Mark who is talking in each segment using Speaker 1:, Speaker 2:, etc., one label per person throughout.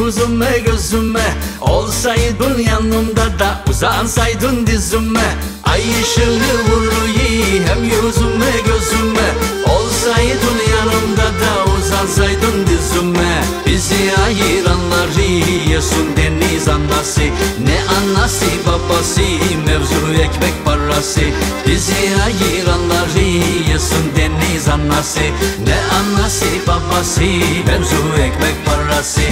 Speaker 1: yüzüme gözüme, olsaydın yanımda da uzansaydın dizime. Ay ışığı vuruyor hem yüzüme gözüme, olsaydın yanımda da uzansaydın dizime. Bizi ayıranları yiyorsun deniz anası, ne anası babası, mevzu ekmek parası. Bizi ayıranları yiyorsun deniz anası, ne anası babası, mevzu ekmek parası.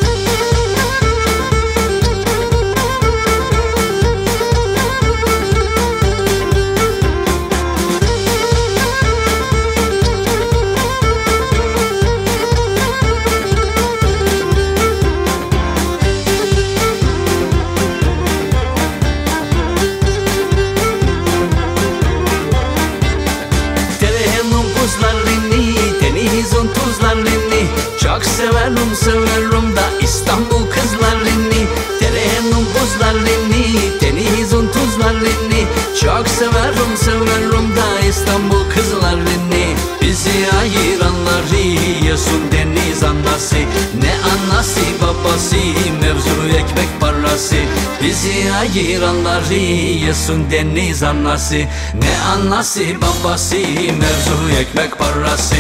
Speaker 1: Denizin tuzlarını çok severim, severim da İstanbul kızlarını. Derenin buzlarını, denizin tuzlarını çok severim, severim da İstanbul kızlarını. Bizi ayıranları yiyorsun deniz anası, ne anası babası, mevzu ekmek parası. Bizi ayıranları yiyorsun deniz anası, ne anası babası, mevzu ekmek parası.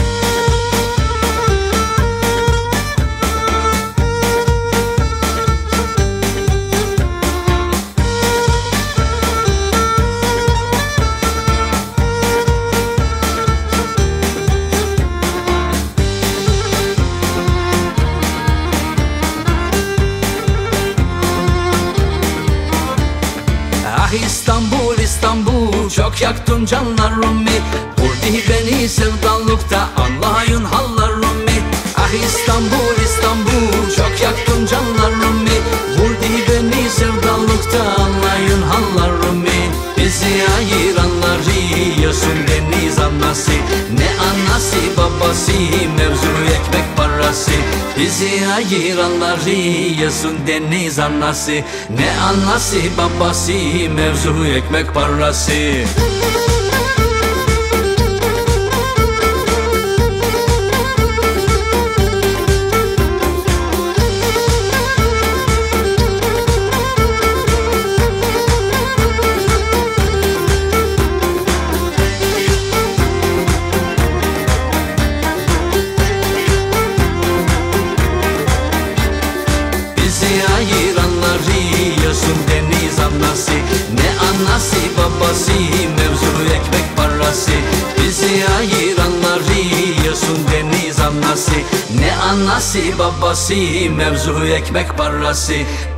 Speaker 1: İstanbul, İstanbul çok yaktın canlarımı, vurdu beni sevdalıkta anlayın hallarımı. Ah İstanbul, İstanbul çok yaktın canlarımı, vurdu beni sevdalıkta anlayın hallarımı. Bizi ayıranları yiyorsun deniz anası, ne anası babası, mevzu ekmek parası. Bizi ayıranları yiyorsun deniz anası, ne anası babası, mevzu ekmek parası. Ayıranları yiyorsun deniz anası, ne anası babası, mevzu ekmek parası. Bizi ayıranları yiyorsun deniz anası, ne anası babası, mevzu ekmek parası.